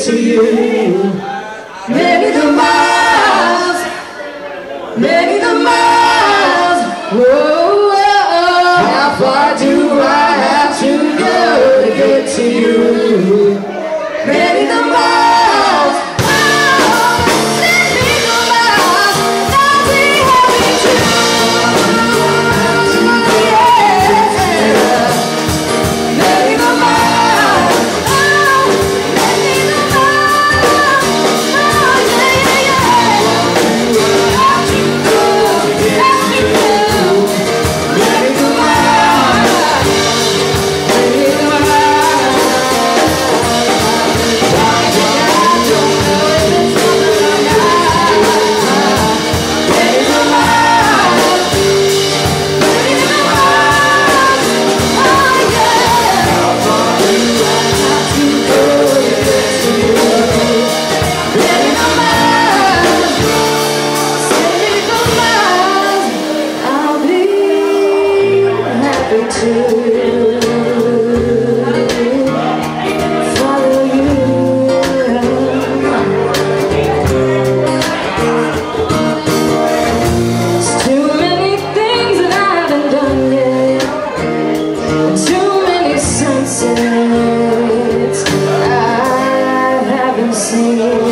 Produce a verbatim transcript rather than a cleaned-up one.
to you. Many the miles, many the miles. Whoa, whoa, whoa. How far do I have to go to get to you? Many the miles, oh, many the miles. I'll be happy to. Yeah. Many the miles, oh, many the miles. Oh, yeah, yeah, yeah. Have to go, have to go. Many the miles, many the miles. Singing